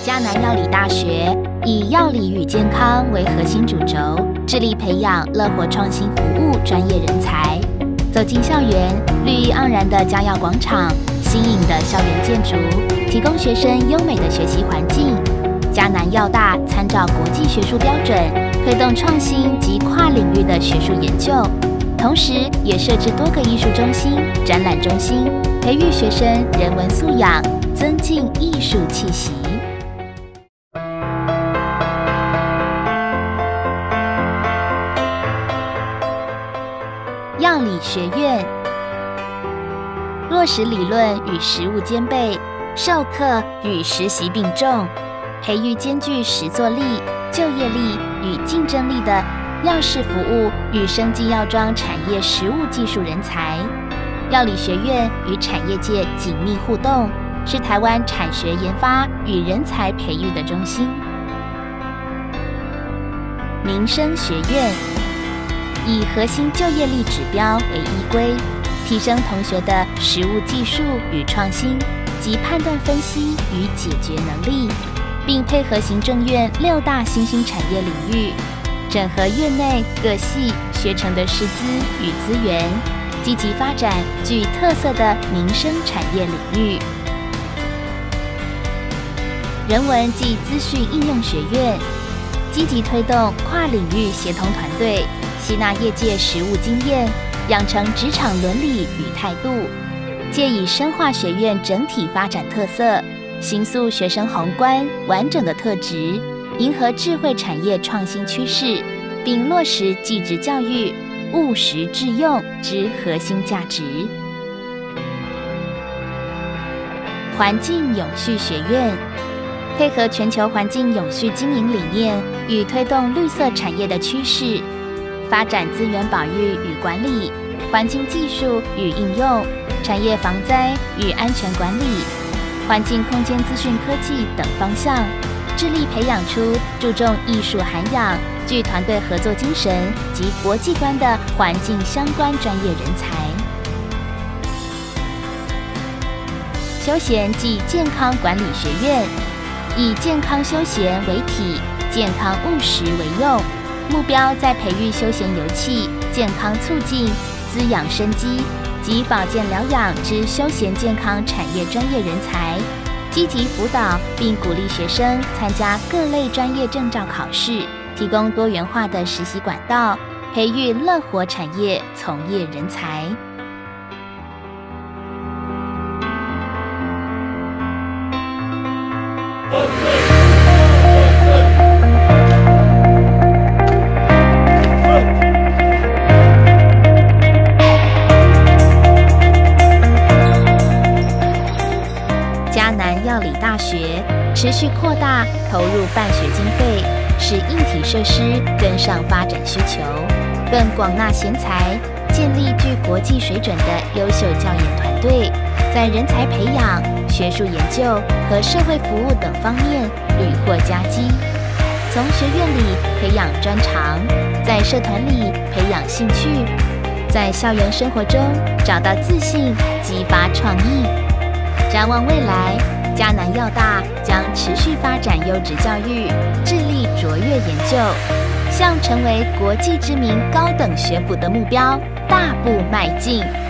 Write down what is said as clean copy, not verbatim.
嘉南药理大学以药理与健康为核心主轴，致力培养乐活创新服务专业人才。走进校园，绿意盎然的嘉药广场，新颖的校园建筑，提供学生优美的学习环境。嘉南药大参照国际学术标准，推动创新及跨领域的学术研究，同时也设置多个艺术中心、展览中心，培育学生人文素养，增进艺术气息。药理学院落实理论与实务兼备，授课与实习并重，培育兼具实作力、就业力与竞争力的药事服务与生技药妆产业实务技术人才。药理学院与产业界紧密互动，是台湾产学研发与人才培育的中心。民生学院以核心就业力指标为依归，提升同学的实务技术与创新及判断分析与解决能力，并配合行政院6大新兴产业领域，整合院内各系学程的师资与资源，积极发展具特色的民生产业领域。人文暨资讯应用学院积极推动跨领域协同团队，吸纳业界实务经验，养成职场伦理与态度，借以深化学院整体发展特色，形塑学生宏观完整的特质，迎合智慧产业创新趋势，并落实技职教育务实致用之核心价值。环境永续学院配合全球环境永续经营理念与推动绿色产业的趋势，发展资源保育与管理、环境技术与应用、产业防灾与安全管理、环境空间资讯科技等方向，致力培养出注重艺术涵养、具团队合作精神及国际观的环境相关专业人才。休闲暨健康管理学院以健康休闲为体，健康务实为用，目标在培育休闲游憩、健康促进、滋养生机及保健疗养之休闲健康产业专业人才，积极辅导并鼓励学生参加各类专业证照考试，提供多元化的实习管道，培育乐活产业从业人才。嘉南药理大学持续扩大投入办学经费，使硬体设施跟上发展需求，更广纳贤才，建立具国际水准的优秀教研团队，在人才培养、学术研究和社会服务等方面屡获佳绩。从学院里培养专长，在社团里培养兴趣，在校园生活中找到自信，激发创意。展望未来，嘉南药大将持续发展优质教育，致力卓越研究，向成为国际知名高等学府的目标大步迈进。